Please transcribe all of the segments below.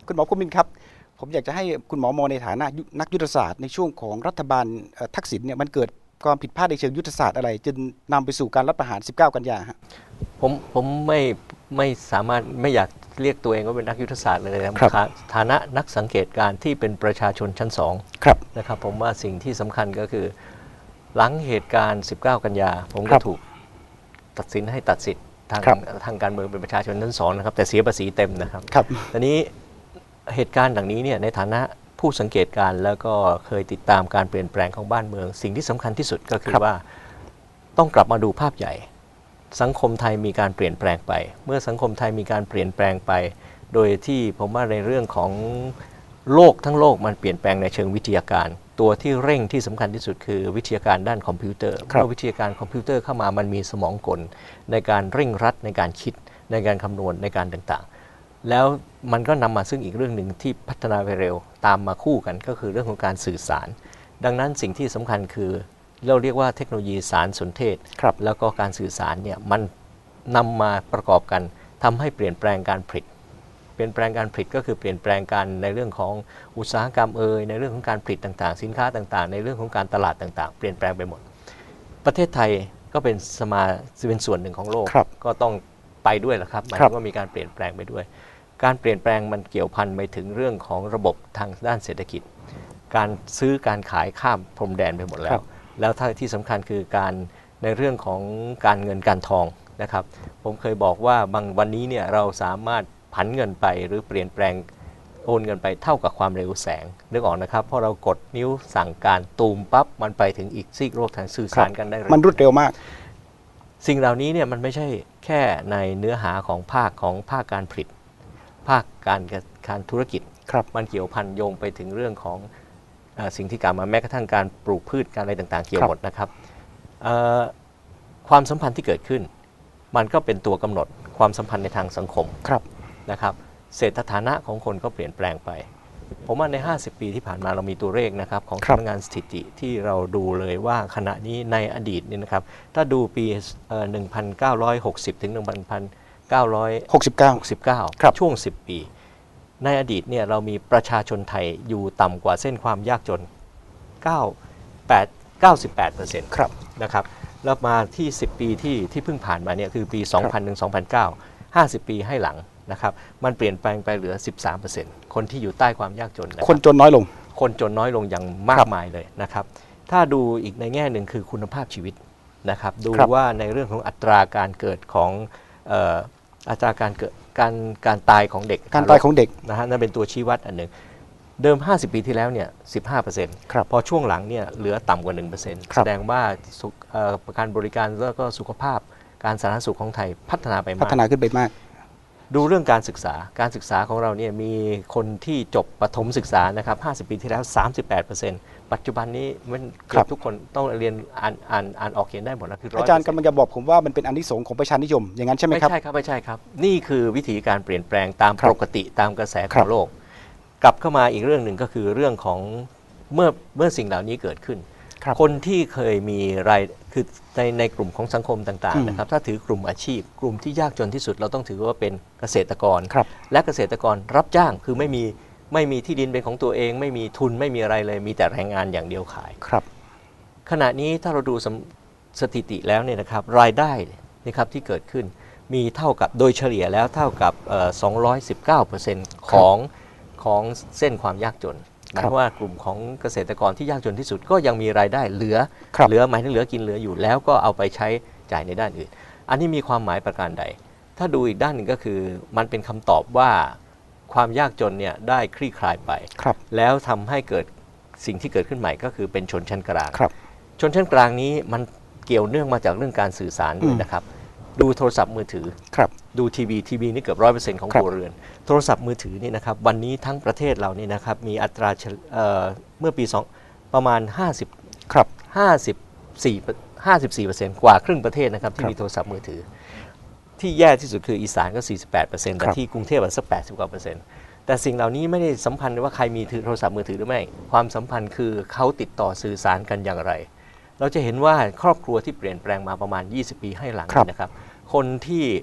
คุณหมอภูมินทร์ครับผมอยากจะให้คุณหมอมองในฐานะนักยุทธศาสตร์ในช่วงของรัฐบาลทักษิณเนี่ยมันเกิดความผิดพลาดในเชิงยุทธศาสตร์อะไรจนนำไปสู่การรัฐประหาร19 กันยาฮะผมไม่สามารถไม่อยากเรียกตัวเองว่าเป็นนักยุทธศาสตร์เลยนะครับฐานะนักสังเกตการที่เป็นประชาชนชั้น2นะครับผมว่าสิ่งที่สำคัญก็คือหลังเหตุการณ์19 กันยาผมก็ถูกตัดสินให้ตัดสิทธิ์ทางการเมืองเป็นประชาชนชั้น2นะครับแต่เสียภาษีเต็มนะครับตอนนี้เหตุการณ์ดังนี้เนี่ยในฐานะผู้สังเกตการแล้วก็เคยติดตามการเปลี่ยนแปลงของบ้านเมืองสิ่งที่สำคัญที่สุดก็คือว่าต้องกลับมาดูภาพใหญ่สังคมไทยมีการเปลี่ยนแปลงไปเมื่อสังคมไทยมีการเปลี่ยนแปลงไปโดยที่ผมว่าในเรื่องของโลกทั้งโลกมันเปลี่ยนแปลงในเชิงวิทยาการตัวที่เร่งที่สำคัญที่สุดคือวิทยาการด้านคอมพิวเตอร์เมื่อวิทยาการคอมพิวเตอร์เข้ามามันมีสมองกลในการเร่งรัดในการคิดในการคำนวณในการต่างๆแล้วมันก็นำมาซึ่งอีกเรื่องหนึ่งที่พัฒนาไปเร็วตามมาคู่กันก็คือเรื่องของการสื่อสารดังนั้นสิ่งที่สำคัญคือเราเรียกว่าเทคโนโลยีสารสนเทศแล้วก็การสื่อสารเนี่ยมันนำมาประกอบกันทำให้เปลี่ยนแปลงการผลิตเปลี่ยนแปลงการผลิตก็คือเปลี่ยนแปลงกันในเรื่องของอุตสาหกรรมในเรื่องของการผลิตต่างๆสินค้าต่างๆในเรื่องของการตลาดต่างๆเปลี่ยนแปลงไปหมดประเทศไทยก็เป็นส่วนหนึ่งของโลกก็ต้องไปด้วยแหละครับหมายถึงว่ามีการเปลี่ยนแปลงไปด้วยการเปลี่ยนแปลงมันเกี่ยวพันไปถึงเรื่องของระบบทางด้านเศรษฐกิจการซื้อการขายข้ามพรมแดนไปหมดแล้วที่สำคัญคือการในเรื่องของการเงินการทองนะครับผมเคยบอกว่าบางวันนี้เนี่ยเราสามารถผันเงินไปหรือเปลี่ยนแปลงโอนเงินไปเท่ากับความเร็วแสงนึกออกนะครับเพราะเรากดนิ้วสั่งการตูมปั๊บมันไปถึงอีกซีกโลกทางสื่อสารกันได้เลยมันรวดเร็วมากสิ่งเหล่านี้เนี่ยมันไม่ใช่แค่ในเนื้อหาของภาคการผลิตภาคการธุรกิจมันเกี่ยวพันโยงไปถึงเรื่องของสิ่งที่กล่าวมาแม้กระทั่งการปลูกพืชการอะไรต่างๆเกี่ยวหมดนะครับความสัมพันธ์ที่เกิดขึ้นมันก็เป็นตัวกำหนดความสัมพันธ์ในทางสังคมนะครับเศรษฐฐานะของคนก็เปลี่ยนแปลงไปผมว่าใน50 ปีที่ผ่านมาเรามีตัวเลขนะครับของสำนักงานสถิติที่เราดูเลยว่าขณะนี้ในอดีตนี่นะครับถ้าดูปี1960ถึง1969ช่วง10 ปีในอดีตเนี่ยเรามีประชาชนไทยอยู่ต่ำกว่าเส้นความยากจน98%นะครับแล้วมาที่10 ปีที่เพิ่งผ่านมาเนี่ยคือปี2000ถึง2009 50 ปีให้หลังนะครับมันเปลี่ยนแปลงไปเหลือ 13% คนที่อยู่ใต้ความยากจนคนจนน้อยลงอย่างมากมายเลยนะครับถ้าดูอีกในแง่หนึ่งคือคุณภาพชีวิตนะครับดูว่าในเรื่องของอัตราการเกิดของอัตราการเกิดการตายของเด็กนะฮะนั่นเป็นตัวชี้วัดอันหนึ่งเดิม50 ปีที่แล้วเนี่ย 15% พอช่วงหลังเนี่ยเหลือต่ำกว่า 1% แสดงว่าการบริการแล้วก็สุขภาพการสาธารณสุขของไทยพัฒนาขึ้นไปมากดูเรื่องการศึกษาของเราเนี่ยมีคนที่จบประถมศึกษานะครับ50 ปีที่แล้ว 38%ปัจจุบันนี้มันเกือบทุกคนต้องเรียนอ่านออกเขียนได้หมดแล้วคืออาจารย์กำลังจะบอกผมว่ามันเป็นอานิสงส์ของประชานิยมอย่างนั้นใช่ไหมครับไม่ใช่ครับนี่คือวิธีการเปลี่ยนแปลงตามปกติตามกระแสของโลกกลับเข้ามาอีกเรื่องหนึ่งก็คือเรื่องของเมื่อสิ่งเหล่านี้เกิดขึ้นคนที่เคยมีรายคือในกลุ่มของสังคมต่างๆนะครับถ้าถือกลุ่มอาชีพกลุ่มที่ยากจนที่สุดเราต้องถือว่าเป็นเกษตรกรและเกษตรกรรับจ้างคือไม่มีที่ดินเป็นของตัวเองไม่มีทุนไม่มีอะไรเลยมีแต่แรงงานอย่างเดียวขายขณะนี้ถ้าเราดูสถิติแล้วเนี่ยนะครับรายได้นะครับที่เกิดขึ้นมีเท่ากับโดยเฉลี่ยแล้วเท่ากับ219% ของเส้นความยากจนหมายว่ากลุ่มของเกษตรกรที่ยากจนที่สุดก็ยังมีรายได้เหลือหมายถึงเหลือกินเหลืออยู่แล้วก็เอาไปใช้จ่ายในด้านอื่นอันนี้มีความหมายประการใดถ้าดูอีกด้านหนึ่งก็คือมันเป็นคำตอบว่าความยากจนเนี่ยได้คลี่คลายไปแล้วทำให้เกิดสิ่งที่เกิดขึ้นใหม่ก็คือเป็นชนชั้นกลางชนชั้นกลางนี้มันเกี่ยวเนื่องมาจากเรื่องการสื่อสารด้วยนะครับดูโทรศัพท์มือถือดูทีวีนี่เกือบ 100% ของครัวเรือนโทรศัพท์มือถือนี่นะครับวันนี้ทั้งประเทศเรานี่นะครับมีอัตราเมื่อปีประมาณ54%กว่าครึ่งประเทศนะครับที่มีโทรศัพท์มือถือที่แย่ที่สุดคืออีสานก็ 48% แต่ที่กรุงเทพสัก80 กว่า%แต่สิ่งเหล่านี้ไม่ได้สัมพันธ์ว่าใครมีโทรศัพท์มือถือหรือไม่ความสัมพันธ์คือเขาติดต่อสื่อสารกันอย่างไรเราจะเห็นว่าครอบครัวที่เปลี่ยนแปลงมาประมาณ20 ปีให้หลังนะครับคนที่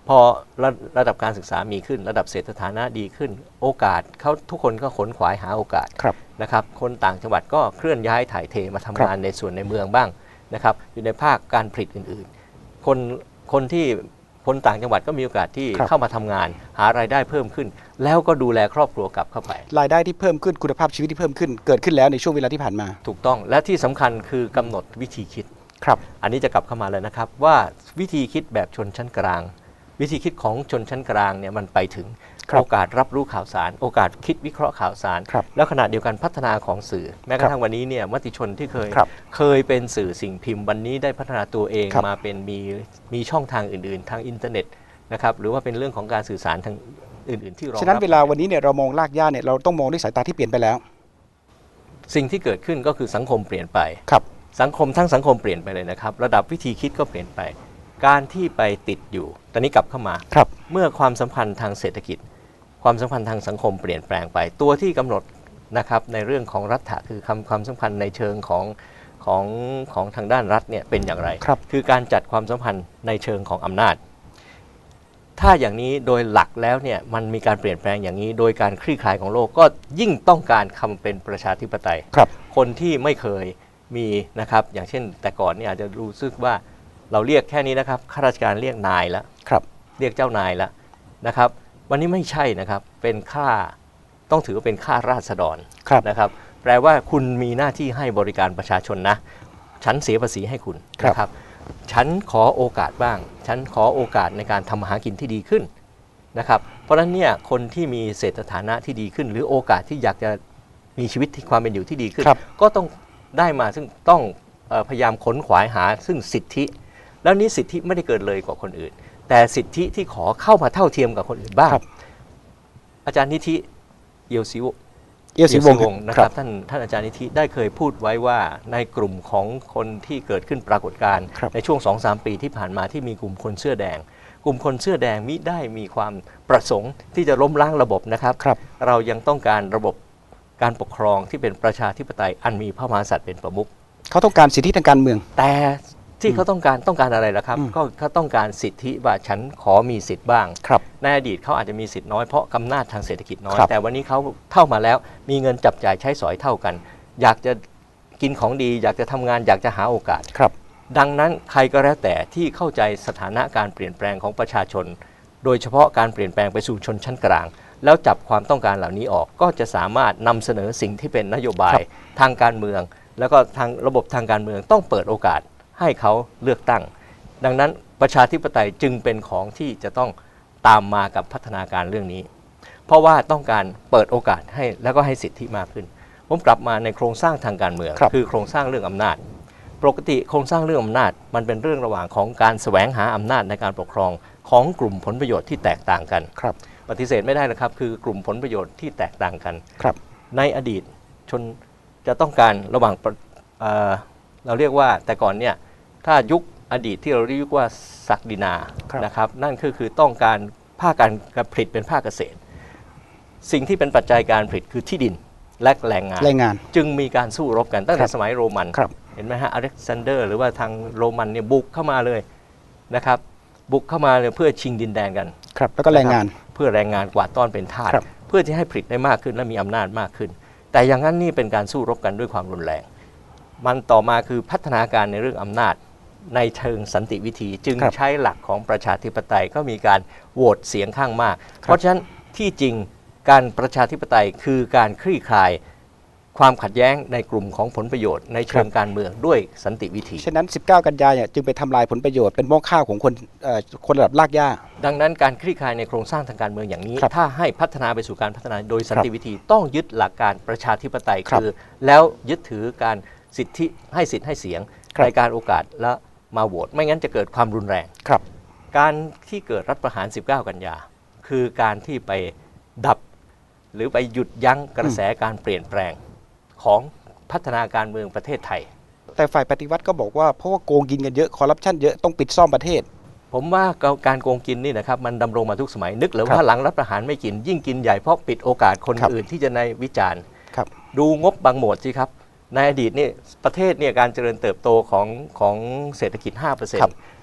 พอระดับการศึกษามีขึ้นระดับเศรษฐฐานะดีขึ้นโอกาสเขาทุกคนก็ขนขวายหาโอกาสนะครับคนต่างจังหวัดก็เคลื่อนย้ายถ่ายเทมาทำงานในส่วนในเมืองบ้างนะครับอยู่ในภาคการผลิตอื่นๆคนที่คนต่างจังหวัดก็มีโอกาสที่เข้ามาทำงานหารายได้เพิ่มขึ้นแล้วก็ดูแลครอบครัวกลับเข้าไปรายได้ที่เพิ่มขึ้นคุณภาพชีวิตที่เพิ่มขึ้นเกิดขึ้นแล้วในช่วงเวลาที่ผ่านมาถูกต้องและที่สำคัญคือกำหนดวิธีคิดอันนี้จะกลับเข้ามาเลยนะครับว่าวิธีคิดแบบชนชั้นกลางวิธีคิดของชนชั้นกลางเนี่ยมันไปถึงโอกาสรับรู้ข่าวสารโอกาสคิดวิเคราะห์ข่าวสารแล้วขณะเดียวกันพัฒนาของสื่อแม้กระทั่งวันนี้เนี่ยมติชนที่เคยเป็นสื่อสิ่งพิมพ์วันนี้ได้พัฒนาตัวเองมาเป็นมีช่องทางอื่นๆทางอินเทอร์เน็ตนะครับหรือว่าเป็นเรื่องของการสื่อสารทางอื่นๆที่รองรับฉะนั้นเวลาวันนี้เนี่ยเรามองรากหญ้าเนี่ยเราต้องมองด้วยสายตาที่เปลี่ยนไปแล้วสิ่งที่เกิดขึ้นก็คือสังคมเปลี่ยนไปสังคมทั้งสังคมเปลี่ยนไปเลยนะครับระดับวิธีคิดก็เปลี่ยนไปการที่ไปติดอยู่ตอนนี้กลับเข้ามาเมื่อความสัมพันธ์ทางเศรษฐกิจความสัมพันธ์ทางสังคมเปลี่ยนแปลงไปตัวที่กำหนดนะครับในเรื่องของรัฐะคือความสัมพันธ์ในเชิงของทางด้านรัฐเนี่ยเป็นอย่างไรคือการจัดความสัมพันธ์ในเชิงของอำนาจถ้าอย่างนี้โดยหลักแล้วเนี่ยมันมีการเปลี่ยนแปลงอย่างนี้โดยการคลี่คลายของโลกก็ยิ่งต้องการคำเป็นประชาธิปไตยคนที่ไม่เคยมีนะครับอย่างเช่นแต่ก่อนเนี่ยอาจจะรู้สึกว่าเราเรียกแค่นี้นะครับข้าราชการเรียกนายแล้วเรียกเจ้านายแล้วนะครับวันนี้ไม่ใช่นะครับเป็นข้าต้องถือว่าเป็นข้าราษฎรนะครับแปลว่าคุณมีหน้าที่ให้บริการประชาชนนะฉันเสียภาษีให้คุณนะครับฉันขอโอกาสบ้างฉันขอโอกาสในการทำมาหากินที่ดีขึ้นนะครับเพราะฉะนั้นเนี่ยคนที่มีเศรษฐฐานะที่ดีขึ้นหรือโอกาสที่อยากจะมีชีวิตที่ความเป็นอยู่ที่ดีขึ้นก็ต้องได้มาซึ่งต้องพยายามขนขวายหาซึ่งสิทธิแล้วนี้สิทธิไม่ได้เกิดเลยกว่าคนอื่นแต่สิทธิที่ขอเข้ามาเท่าเทียมกับคนอื่นบ้างอาจารย์นิธิเอียวศรีวงศ์นะครับท่านอาจารย์นิธิได้เคยพูดไว้ว่าในกลุ่มของคนที่เกิดขึ้นปรากฏการณ์ในช่วง 2-3 ปีที่ผ่านมาที่มีกลุ่มคนเสื้อแดงกลุ่มคนเสื้อแดงมิได้มีความประสงค์ที่จะล้มล้างระบบนะครับเรายังต้องการระบบการปกครองที่เป็นประชาธิปไตยอันมีพระมหากษัตริย์เป็นประมุขเขาต้องการสิทธิทางการเมืองแต่ที่เขาต้องการอะไรล่ะครับก็เขาต้องการสิทธิว่าฉันขอมีสิทธิ์บ้างในอดีตเขาอาจจะมีสิทธิ์น้อยเพราะอำนาจทางเศรษฐกิจน้อยแต่วันนี้เขาเท่ามาแล้วมีเงินจับจ่ายใช้สอยเท่ากันอยากจะกินของดีอยากจะทำงานอยากจะหาโอกาสดังนั้นใครก็แล้วแต่ที่เข้าใจสถานะการเปลี่ยนแปลงของประชาชนโดยเฉพาะการเปลี่ยนแปลงไปสู่ชนชั้นกลางแล้วจับความต้องการเหล่านี้ออกก็จะสามารถนำเสนอสิ่งที่เป็นนโยบายทางการเมืองแล้วก็ทางระบบทางการเมืองต้องเปิดโอกาสให้เขาเลือกตั้งดังนั้นประชาธิปไตยจึงเป็นของที่จะต้องตามมากับพัฒนาการเรื่องนี้เพราะว่าต้องการเปิดโอกาสให้แล้วก็ให้สิทธิมากขึ้นผมกลับมาในโครงสร้างทางการเมืองคือโครงสร้างเรื่องอำนาจปกติโครงสร้างเรื่องอำนาจมันเป็นเรื่องระหว่างของการแสวงหาอำนาจในการปกครองของกลุ่มผลประโยชน์ที่แตกต่างกันปฏิเสธไม่ได้นะครับคือกลุ่มผลประโยชน์ที่แตกต่างกันในอดีตชนจะต้องการระหว่างเราเรียกว่าแต่ก่อนเนี่ยถ้ายุคอดีตที่เราเรียกว่าศักดินานะครับนั่นคือต้องการภาคการผลิตเป็นภาคเกษตรสิ่งที่เป็นปัจจัยการผลิตคือที่ดินและแรงงานจึงมีการสู้รบกันตั้งแต่สมัยโรมันเห็นไหมฮะอเล็กซานเดอร์หรือว่าทางโรมันเนี่ยบุกเข้ามาเลยนะครับบุกเข้ามาเพื่อชิงดินแดนกันแล้วก็แรงงานเพื่อแรงงานกวาดต้อนเป็นทาสเพื่อที่ให้ผลิตได้มากขึ้นและมีอำนาจมากขึ้นแต่อย่างนั้นนี่เป็นการสู้รบกันด้วยความรุนแรงมันต่อมาคือพัฒนาการในเรื่องอำนาจในเชิงสันติวิธีจึงใช้หลักของประชาธิปไตยก็มีการโหวตเสียงข้างมากเพราะฉะนั้นที่จริงการประชาธิปไตยคือการคลี่คลายความขัดแย้งในกลุ่มของผลประโยชน์ในเชิงการเมืองด้วยสันติวิธีฉะนั้น19กันยายนจึงไปทำลายผลประโยชน์เป็นหม้อข้าวของคนระดับรากหญ้าดังนั้นการคลี่คลายในโครงสร้างทางการเมืองอย่างนี้ถ้าให้พัฒนาไปสู่การพัฒนาโดยสันติวิธีต้องยึดหลักการประชาธิปไตยคือแล้วยึดถือการสิทธิให้สิทธิ์ให้เสียงในการโอกาสและมาโหวตไม่งั้นจะเกิดความรุนแรงการที่เกิดรัฐประหาร19กันยาคือการที่ไปดับหรือไปหยุดยั้งกระแสการเปลี่ยนแปลงของพัฒนาการเมืองประเทศไทยแต่ฝ่ายปฏิวัติก็บอกว่าเพราะว่าโกงกินกันเยอะคอร์รัปชันเยอะต้องปิดซ่อมประเทศผมว่าการโกงกินนี่นะครับมันดำรงมาทุกสมัยนึกหรือว่าหลังรัฐประหารไม่กินยิ่งกินใหญ่เพราะปิดโอกาสคนอื่นที่จะในวิจารณ์ดูงบบางหมวดสิครับในอดีตนี่ประเทศเนี่ยการเจริญเติบโตของเศรษฐกิจ 5%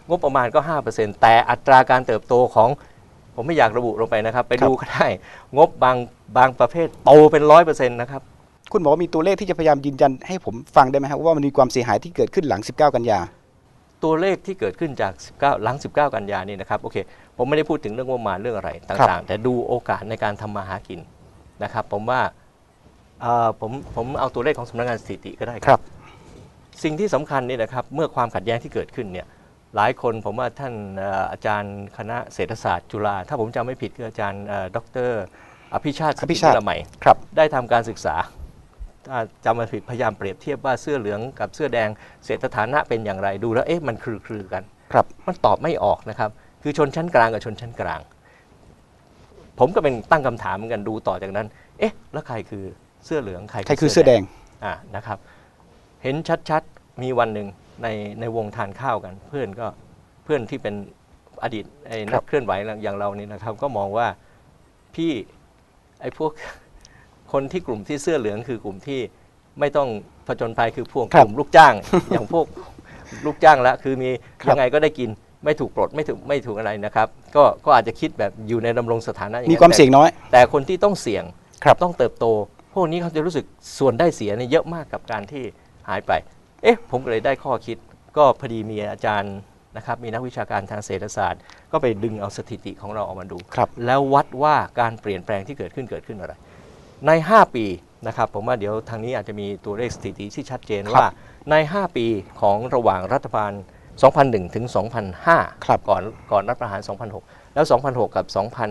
งบประมาณก็ 5%แต่อัตราการเติบโตของผมไม่อยากระบุลงไปนะครับไปดูก็ได้งบบางประเภทโตเป็น 100% นะครับคุณหมอมีตัวเลขที่จะพยายามยืนยันให้ผมฟังได้ไหมครับว่ามันมีความเสียหายที่เกิดขึ้นหลัง19กันยาตัวเลขที่เกิดขึ้นจาก19หลัง19กันยานี่นะครับโอเคผมไม่ได้พูดถึงเรื่องงบประมาณเรื่องอะไรต่างๆแต่ดูโอกาสในการทำมาหากินนะครับผมว่าผมเอาตัวเลขของสำนักงานสถิติก็ได้ครับสิ่งที่สำคัญนี่นะครับเมื่อความขัดแย้งที่เกิดขึ้นเนี่ยหลายคนผมว่าท่านอาจารย์คณะเศรษฐศาสตร์จุฬาถ้าผมจำไม่ผิดคืออาจารย์ดร.อภิชาติสิทธิละไมได้ทำการศึกษาจำไม่ผิดพยายามเปรียบเทียบว่าเสื้อเหลืองกับเสื้อแดงเศรษฐฐานะเป็นอย่างไรดูแล้วมันคลือกันมันตอบไม่ออกนะครับคือชนชั้นกลางกับชนชั้นกลางผมก็เป็นตั้งคำถามเหมือนกันดูต่อจากนั้นแล้วใครคือเสื้อเหลืองใครคือเสื้อแดงนะครับเห็นชัดๆมีวันหนึ่งในวงทานข้าวกันเพื่อนที่เป็นอดีตนักเคลื่อนไหวอย่างเรานี่นะครับก็มองว่าพี่พวกคนที่กลุ่มที่เสื้อเหลืองคือกลุ่มที่ไม่ต้องผจญภัยคือพวกกลุ่มลูกจ้าง อย่างพวกลูกจ้างแล้วคือมียังไงก็ได้กินไม่ถูกปลดไม่ถูกอะไรนะครับก็อาจจะคิดแบบอยู่ในดำรงสถานะมีความเสี่ยงน้อยแต่คนที่ต้องเสี่ยงต้องเติบโตพวกนี้เขาจะรู้สึกส่วนได้เสียเนี่ยเยอะมากกับการที่หายไปผมก็เลยได้ข้อคิดก็พอดีมีอาจารย์นะครับมีนักวิชาการทางเศรษฐศาสตร์ก็ไปดึงเอาสถิติของเราออกมาดูแล้ววัดว่าการเปลี่ยนแปลงที่เกิดขึ้นอะไรใน5ปีนะครับผมว่าเดี๋ยวทางนี้อาจจะมีตัวเลขสถิติที่ชัดเจนว่าใน5ปีของระหว่างรัฐบาล2001ถึง2005ก่อนรัฐประหาร2006แล้ว2006กับ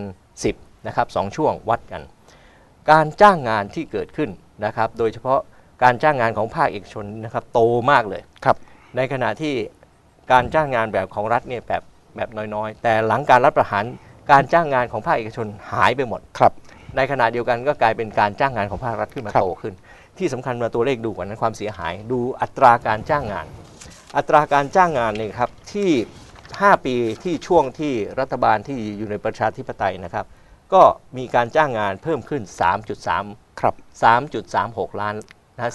2010นะครับ2ช่วงวัดกันการจ้างงานที่เกิดขึ้นนะครับโดยเฉพาะการจ้างงานของภาคเอกชนนะครับโตมากเลยในขณะที่การจ้างงานแบบของรัฐเนี่ยแบบน้อยๆแต่หลังการรัฐประหารการจ้างงานของภาคเอกชนหายไปหมดในขณะเดียวกันก็กลายเป็นการจ้างงานของภาครัฐขึ้นมาโตขึ้นที่สำคัญมาตัวเลขดูกว่านั้นความเสียหายดูอัตราการจ้างงานอัตราการจ้างงานเนี่ยครับที่5ปีที่ช่วงที่รัฐบาลที่อยู่ในประชาธิปไตยนะครับก็มีการจ้างงานเพิ่มขึ้น 3.36 ล้านนะ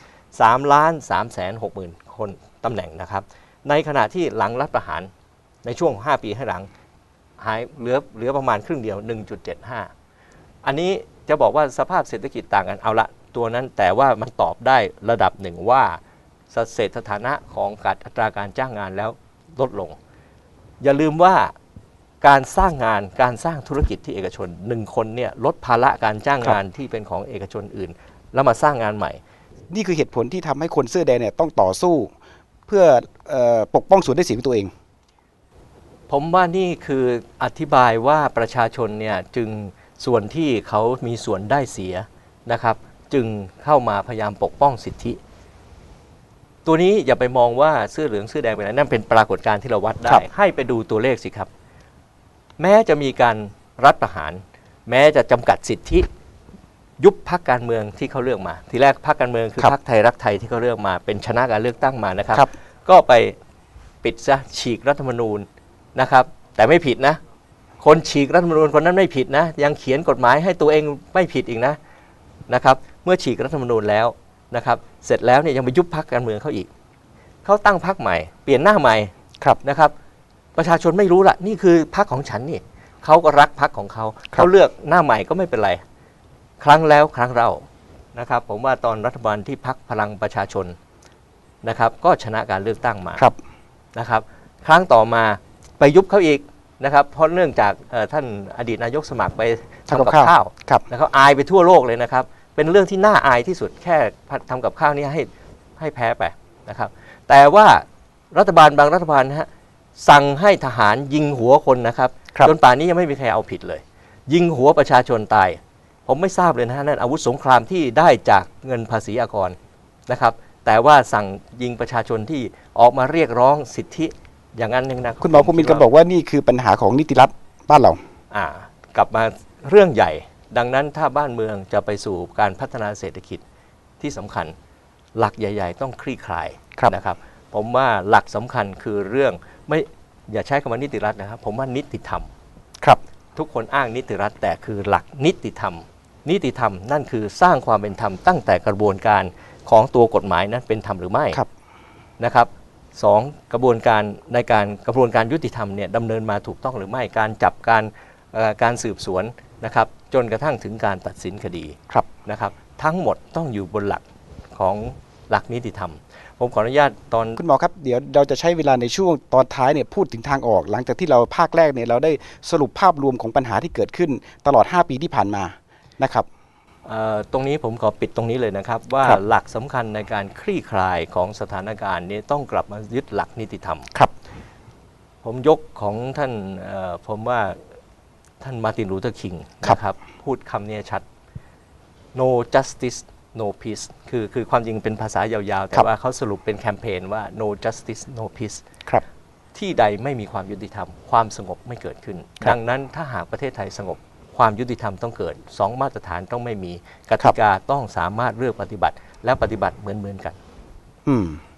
3,360,000 คนตำแหน่งนะครับในขณะที่หลังรัฐประหารในช่วง5ปีให้หลังหายเหลือประมาณครึ่งเดียว 1.75 อันนี้จะบอกว่าสภาพเศรษฐกิจต่างกันเอาละตัวนั้นแต่ว่ามันตอบได้ระดับหนึ่งว่าเศรษฐฐานะของการอัตราการจ้างงานแล้วลดลงอย่าลืมว่าการสร้างงานการสร้างธุรกิจที่เอกชน1คนเนี่ยลดภาระการจ้างงานที่เป็นของเอกชนอื่นแล้วมาสร้างงานใหม่นี่คือเหตุผลที่ทำให้คนเสื้อแดงเนี่ยต้องต่อสู้เพื่อปกป้องส่วนได้เสียของตัวเองผมว่านี่คืออธิบายว่าประชาชนเนี่ยจึงส่วนที่เขามีส่วนได้เสียนะครับจึงเข้ามาพยายามปกป้องสิทธิตัวนี้อย่าไปมองว่าเสื้อเหลืองเสื้อแดงเป็นอะไรนั่นเป็นปรากฏการณ์ที่เราวัดได้ให้ไปดูตัวเลขสิครับแม้จะมีการรัฐประหารแม้จะจำกัดสิทธิยุบพรรคการเมืองที่เขาเลือกมาทีแรกพรรคการเมืองคือพรรคไทยรักไทยที่เขาเลือกมาเป็นชนะการเลือกตั้งมานะครับก็ไปปิดซะฉีกรัฐธรรมนูญนะครับแต่ไม่ผิดนะคนฉีกรัฐธรรมนูญคนนั้นไม่ผิดนะยังเขียนกฎหมายให้ตัวเองไม่ผิดอีกนะครับเมื่อฉีกรัฐธรรมนูญแล้วนะครับเสร็จแล้วเนี่ยยังไปยุบพรรคการเมืองเขาอีกเขาตั้งพรรคใหม่เปลี่ยนหน้าใหม่นะครับประชาชนไม่รู้ละนี่คือพรรคของฉันนี่เขาก็รักพรรคของเขาเขาเลือกหน้าใหม่ก็ไม่เป็นไรครั้งแล้วครั้งเล่านะครับผมว่าตอนรัฐบาลที่พรรคพลังประชาชนนะครับก็ชนะการเลือกตั้งมานะครับครั้งต่อมาไปยุบเขาอีกนะครับเพราะเนื่องจากท่านอดีตนายกสมัครไปทำกับข้าวแล้วเขาอายไปทั่วโลกเลยนะครับเป็นเรื่องที่น่าอายที่สุดแค่ทำกับข้าวนี้ให้แพ้ไปนะครับแต่ว่ารัฐบาลบางรัฐบาลนะฮะสั่งให้ทหารยิงหัวคนนะครับจนป่านนี้ยังไม่มีใครเอาผิดเลยยิงหัวประชาชนตายผมไม่ทราบเลยนะฮะนั่นอาวุธสงครามที่ได้จากเงินภาษีอากรนะครับแต่ว่าสั่งยิงประชาชนที่ออกมาเรียกร้องสิทธิอย่างนั้นนึงนะคุณหมอภูมินทร์ก็บอกว่านี่คือปัญหาของนิติรัฐบ้านเรากลับมาเรื่องใหญ่ดังนั้นถ้าบ้านเมืองจะไปสู่การพัฒนาเศรษฐกิจที่สำคัญหลักใหญ่ๆต้องคลี่คลายนะครับผมว่าหลักสำคัญคือเรื่องไม่อย่าใช้คำว่านิติรัฐนะครับผมว่านิติธรรมทุกคนอ้างนิติรัฐแต่คือหลักนิติธรรมนั่นคือสร้างความเป็นธรรมตั้งแต่กระบวนการของตัวกฎหมายนั้นเป็นธรรมหรือไม่นะครับ 2. กระบวนการยุติธรรมเนี่ยดำเนินมาถูกต้องหรือไม่การจับการสืบสวนนะครับจนกระทั่งถึงการตัดสินคดีนะครับทั้งหมดต้องอยู่บนหลักของหลักนิติธรรมผมขออนุญาตตอนคุณหมอครับเดี๋ยวเราจะใช้เวลาในช่วงตอนท้ายเนี่ยพูดถึงทางออกหลังจากที่เราภาคแรกเนี่ยเราได้สรุปภาพรวมของปัญหาที่เกิดขึ้นตลอด5ปีที่ผ่านมานะครับตรงนี้ผมขอปิดตรงนี้เลยนะครับว่าหลักสำคัญในการคลี่คลายของสถานการณ์นี้ต้องกลับมายึดหลักนิติธรรมครับผมยกของท่านผมว่าท่านมาร์ตินลูเทอร์คิงนะครับพูดคำนี้ชัด no justice no peace คือความจริงเป็นภาษายาวๆแต่ว่าเขาสรุปเป็นแคมเปญว่า no justice no peace ครับที่ใดไม่มีความยุติธรรมความสงบไม่เกิดขึ้นดังนั้นถ้าหากประเทศไทยสงบความยุติธรรมต้องเกิด2มาตรฐานต้องไม่มีกติกาต้องสามารถเลือกปฏิบัติและปฏิบัติเหมือนกัน